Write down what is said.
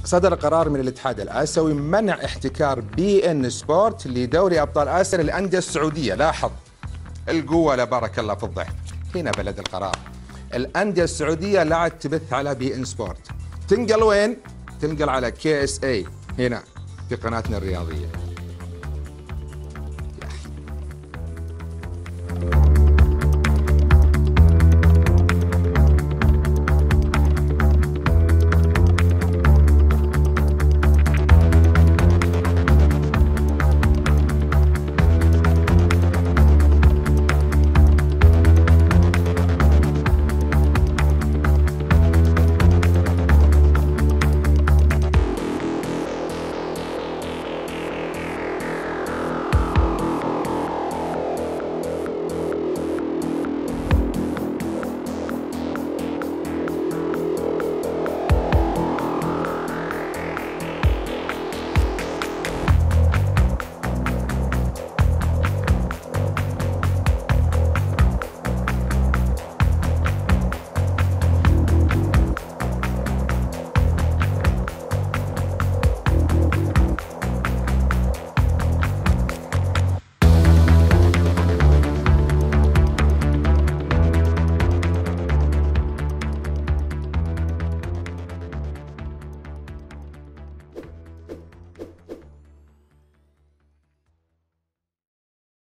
صدر قرار من الاتحاد الآسيوي منع احتكار بي ان سبورت لدوري أبطال آسيا للأندية السعودية. لاحظ القوة، لا بارك الله في الضحك، هنا بلد القرار. الأندية السعودية لا عاد تبث على بي ان سبورت، تنقل وين؟ تنقل على KSA هنا في قناتنا الرياضية.